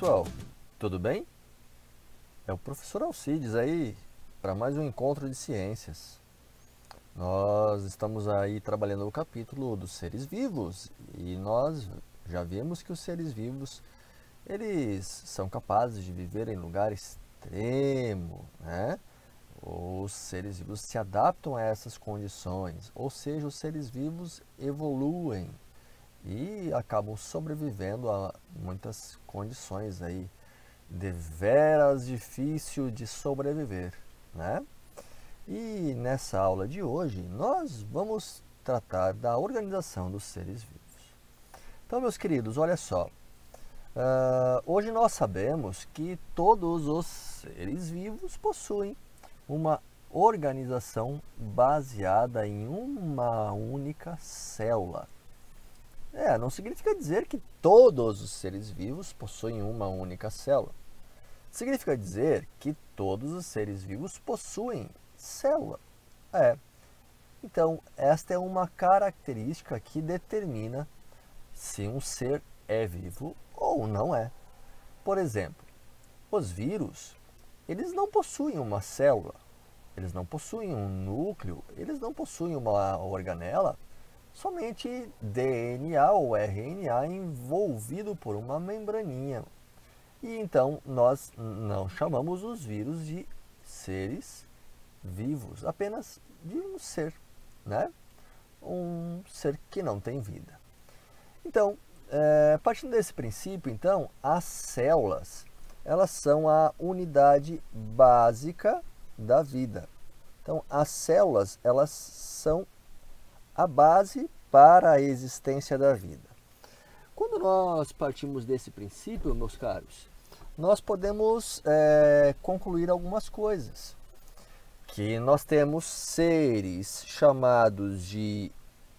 pessoal, tudo bem? É o professor Alcides aí para mais um encontro de ciências. Nós estamos aí trabalhando o capítulo dos seres vivos e nós já vimos que os seres vivos eles são capazes de viver em lugar extremo, né? Os seres vivos se adaptam a essas condições, ou seja, os seres vivos evoluem e acabam sobrevivendo a muitas condições aí deveras difícil de sobreviver, né? E nessa aula de hoje nós vamos tratar da organização dos seres vivos. Então, meus queridos, olha só. Hoje nós sabemos que todos os seres vivos possuem uma organização baseada em uma única célula. Não significa dizer que todos os seres vivos possuem uma única célula. Significa dizer que todos os seres vivos possuem célula. Então, esta é uma característica que determina se um ser é vivo ou não é. Por exemplo, os vírus, eles não possuem uma célula, eles não possuem um núcleo, eles não possuem uma organela, somente DNA ou RNA envolvido por uma membraninha. E então nós não chamamos os vírus de seres vivos, apenas de um ser, né? Um ser que não tem vida. Então, partindo desse princípio, então, as células, elas são a unidade básica da vida. Então, as células, elas são a base para a existência da vida. Quando nós partimos desse princípio, meus caros, nós podemos concluir algumas coisas. Que nós temos seres chamados de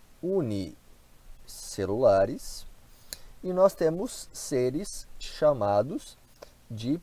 unicelulares e nós temos seres chamados de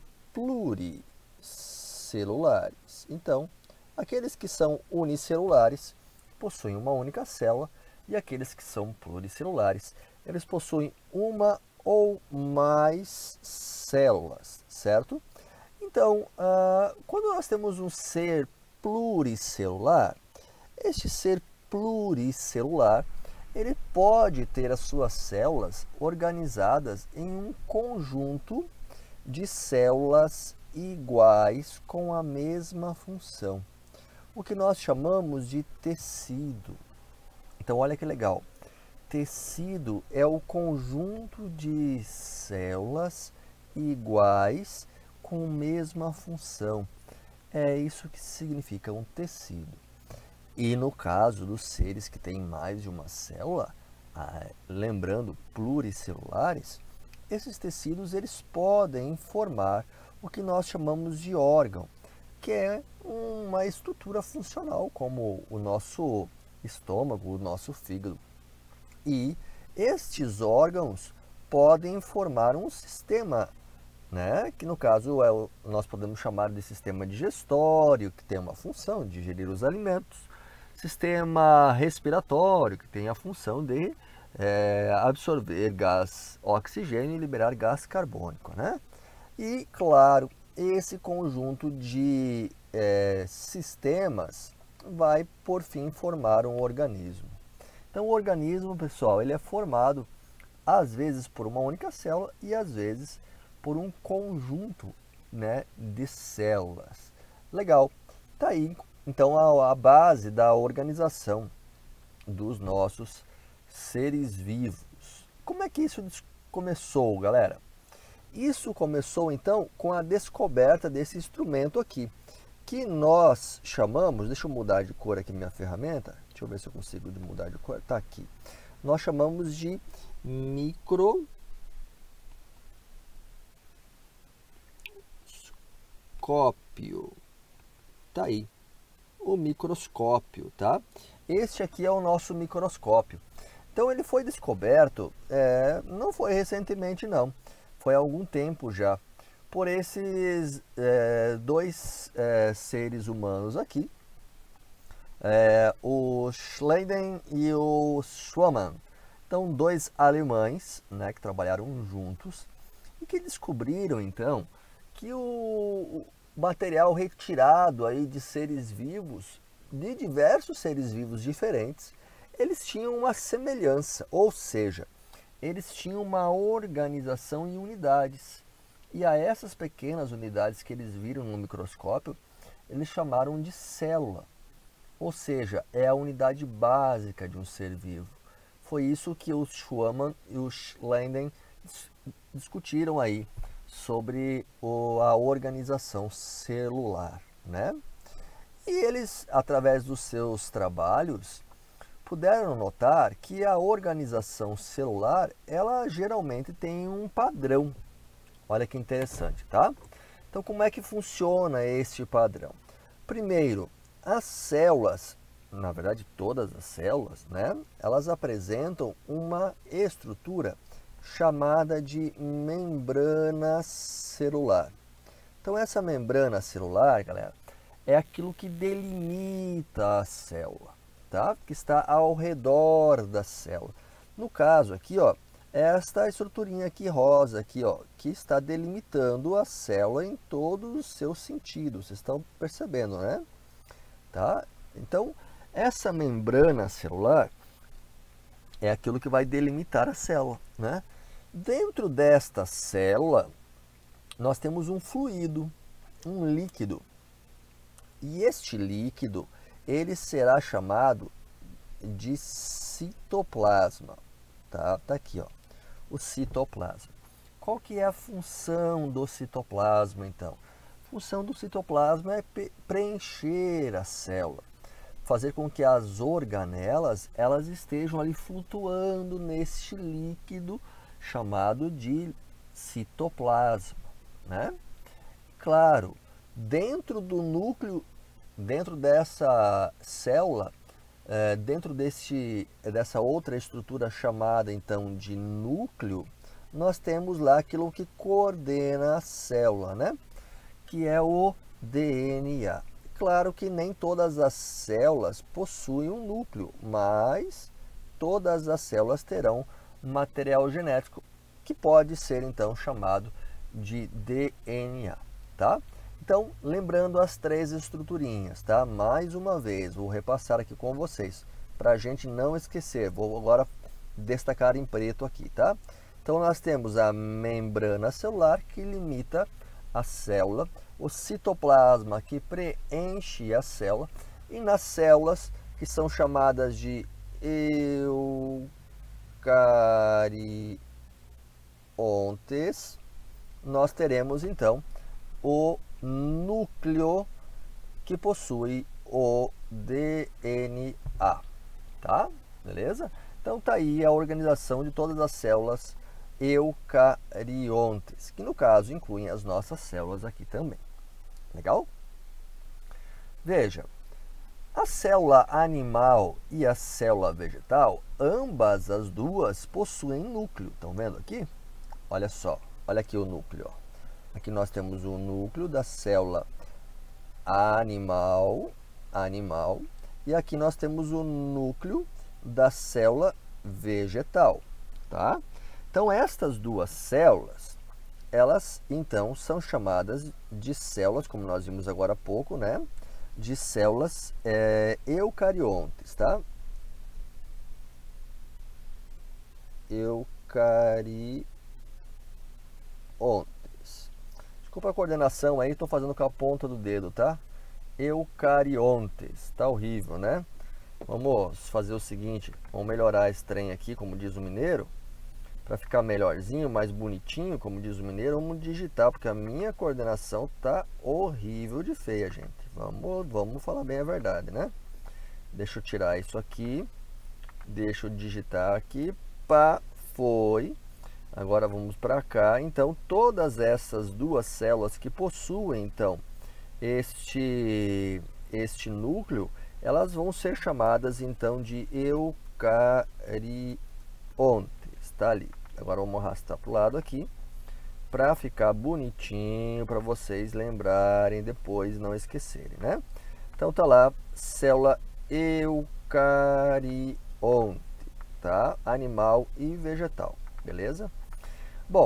pluricelulares. Então, aqueles que são unicelulares possuem uma única célula e aqueles que são pluricelulares, eles possuem uma ou mais células, certo? Então, quando nós temos um ser pluricelular, este ser pluricelular, ele pode ter as suas células organizadas em um conjunto de células iguais com a mesma função, o que nós chamamos de tecido. Então, olha que legal. Tecido é o conjunto de células iguais com a mesma função. É isso que significa um tecido. E no caso dos seres que têm mais de uma célula, lembrando pluricelulares, esses tecidos eles podem formar o que nós chamamos de órgão, que é uma estrutura funcional, como o nosso estômago, o nosso fígado. E estes órgãos podem formar um sistema, né? Que no caso nós podemos chamar de sistema digestório, que tem uma função de digerir os alimentos, sistema respiratório, que tem a função de absorver gás oxigênio e liberar gás carbônico, né? E, claro, esse conjunto de sistemas vai, por fim, formar um organismo. Então, o organismo, pessoal, ele é formado, às vezes, por uma única célula e, às vezes, por um conjunto, né, de células. Legal. Tá aí, então, a base da organização dos nossos seres vivos. Como é que isso começou, galera? Isso começou, então, com a descoberta desse instrumento aqui, que nós chamamos, deixa eu mudar de cor aqui minha ferramenta, deixa eu ver se eu consigo mudar de cor, tá aqui. Nós chamamos de microscópio. Tá aí, o microscópio, tá? Este aqui é o nosso microscópio. Então ele foi descoberto, não foi recentemente não, foi há algum tempo já, por esses dois seres humanos aqui, o Schleiden e o Schwamann. Então, dois alemães, né, que trabalharam juntos e que descobriram então que o material retirado aí de seres vivos, de diversos seres vivos diferentes, eles tinham uma semelhança, ou seja, eles tinham uma organização em unidades. E a essas pequenas unidades que eles viram no microscópio, eles chamaram de célula. Ou seja, é a unidade básica de um ser vivo. Foi isso que o Schwann e o Schleiden discutiram aí sobre a organização celular, né? E eles, através dos seus trabalhos, puderam notar que a organização celular, ela geralmente tem um padrão. Olha que interessante, tá? Então, como é que funciona este padrão? Primeiro, as células, na verdade todas as células, né? Elas apresentam uma estrutura chamada de membrana celular. Então, essa membrana celular, galera, é aquilo que delimita a célula, tá? Que está ao redor da célula. No caso aqui, ó, esta estruturinha aqui rosa aqui, ó, que está delimitando a célula em todos os seus sentidos. Vocês estão percebendo, né? Tá? Então, essa membrana celular é aquilo que vai delimitar a célula, né? Dentro desta célula, nós temos um fluido, um líquido. E este líquido, ele será chamado de citoplasma. Tá aqui, ó, o citoplasma. Qual que é a função do citoplasma, então? A função do citoplasma é preencher a célula, fazer com que as organelas elas estejam ali flutuando neste líquido chamado de citoplasma, né? Claro, dentro do núcleo, dentro dessa célula, dentro dessa outra estrutura chamada então de núcleo, nós temos lá aquilo que coordena a célula, né? Que é o DNA. Claro que nem todas as células possuem um núcleo, mas todas as células terão material genético que pode ser então chamado de DNA, tá? Então, lembrando as três estruturinhas, tá? Mais uma vez, vou repassar aqui com vocês, para a gente não esquecer. Vou agora destacar em preto aqui, tá? Então, nós temos a membrana celular, que limita a célula, o citoplasma, que preenche a célula, e nas células, que são chamadas de eucariontes, nós teremos, então, o núcleo que possui o DNA, tá? Beleza? Então tá aí a organização de todas as células eucariontes, que no caso incluem as nossas células aqui também. Legal? Veja, a célula animal e a célula vegetal, ambas as duas possuem núcleo. Estão vendo aqui? Olha só, olha aqui o núcleo, ó. Aqui nós temos o núcleo da célula animal, e aqui nós temos o núcleo da célula vegetal, tá? Então, estas duas células, elas então são chamadas de células, como nós vimos agora há pouco, né? De células eucariontes, tá? Eucariontes. Desculpa a coordenação aí, estou fazendo com a ponta do dedo, tá? Eucariontes, tá horrível, né? Vamos fazer o seguinte, vamos melhorar esse trem aqui, como diz o mineiro, para ficar melhorzinho, mais bonitinho, como diz o mineiro, vamos digitar, porque a minha coordenação tá horrível de feia, gente. Vamos falar bem a verdade, né? Deixa eu tirar isso aqui, deixa eu digitar aqui, pá, foi. Agora vamos para cá. Então, todas essas duas células que possuem, então, este núcleo, elas vão ser chamadas, então, de eucariontes. Tá ali. Agora vamos arrastar para o lado aqui, para ficar bonitinho, para vocês lembrarem depois, não esquecerem, né? Então, tá lá, célula eucarionte, tá? Animal e vegetal, beleza? Bom,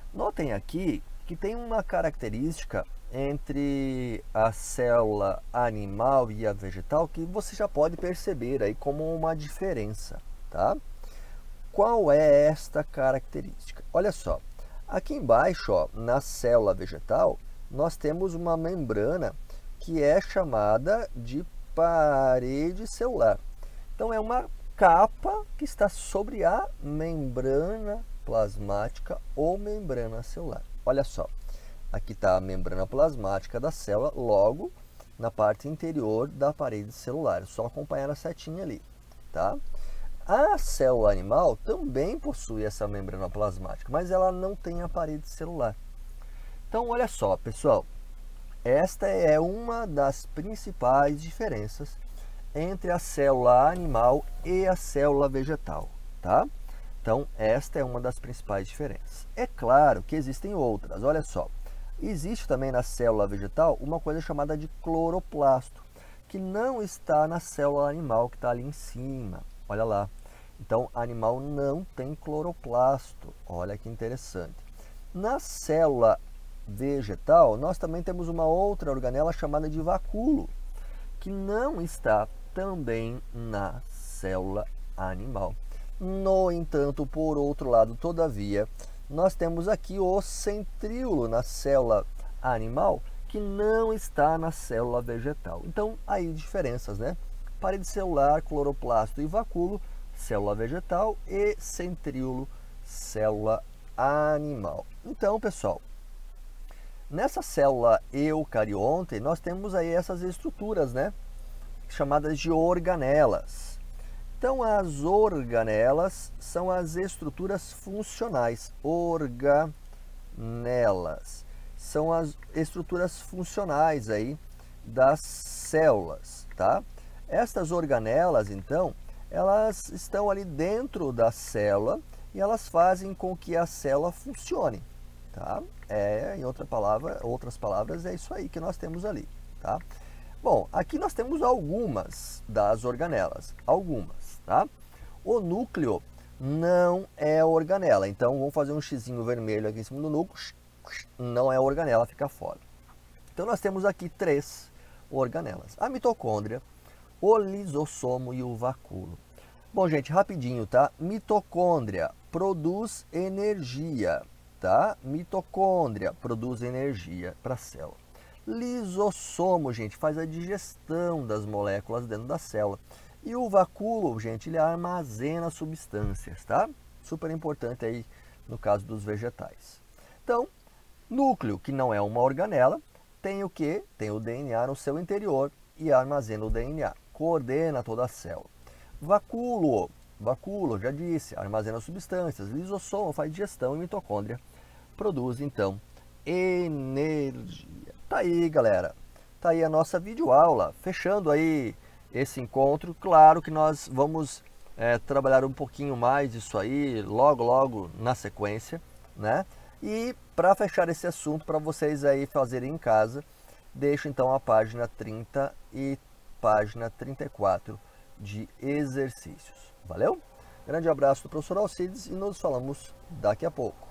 Notem aqui que tem uma característica entre a célula animal e a vegetal que você já pode perceber aí como uma diferença, tá? Qual é esta característica? Olha só, aqui embaixo, ó, na célula vegetal, nós temos uma membrana que é chamada de parede celular. Então, é uma capa que está sobre a membrana plasmática ou membrana celular. Olha só, aqui está a membrana plasmática da célula, logo na parte interior da parede celular. É só acompanhar a setinha ali, tá? A célula animal também possui essa membrana plasmática, mas ela não tem a parede celular. Então, olha só, pessoal, esta é uma das principais diferenças entre a célula animal e a célula vegetal, tá? Então, esta é uma das principais diferenças. É claro que existem outras, olha só. Existe também na célula vegetal uma coisa chamada de cloroplasto, que não está na célula animal, que está ali em cima, olha lá. Então, animal não tem cloroplasto, olha que interessante. Na célula vegetal, nós também temos uma outra organela chamada de vacúolo, que não está também na célula animal. No entanto, por outro lado, todavia, nós temos aqui o centríolo na célula animal, que não está na célula vegetal. Então, aí diferenças, né? Parede celular, cloroplasto e vacúolo, célula vegetal, e centríolo, célula animal. Então, pessoal, nessa célula eucarionte, nós temos aí essas estruturas, né? Chamadas de organelas. Então, as organelas são as estruturas funcionais. Organelas são as estruturas funcionais aí das células, tá? Estas organelas, então, elas estão ali dentro da célula e elas fazem com que a célula funcione, tá? Em outras palavras, é isso aí que nós temos ali, tá? Bom, aqui nós temos algumas das organelas, algumas, tá? O núcleo não é organela, então vamos fazer um xizinho vermelho aqui em cima do núcleo, não é organela, fica fora. Então nós temos aqui 3 organelas, a mitocôndria, o lisossomo e o vacúolo. Bom, gente, rapidinho, tá? Mitocôndria produz energia, tá? Mitocôndria produz energia para a célula. Lisossomo, gente, faz a digestão das moléculas dentro da célula. E o vacúolo, gente, ele armazena substâncias, tá? Super importante aí no caso dos vegetais. Então, núcleo, que não é uma organela, tem o quê? Tem o DNA no seu interior e armazena o DNA. Coordena toda a célula. Vacúolo, já disse, armazena substâncias. Lisossomo faz digestão e mitocôndria produz, então, energia. Tá aí, galera. Tá aí a nossa videoaula. Fechando aí esse encontro. Claro que nós vamos trabalhar um pouquinho mais isso aí, logo na sequência, né? E para fechar esse assunto, para vocês aí fazerem em casa, deixo então a página 30 e página 34 de exercícios. Valeu? Grande abraço do professor Alcides e nos falamos daqui a pouco.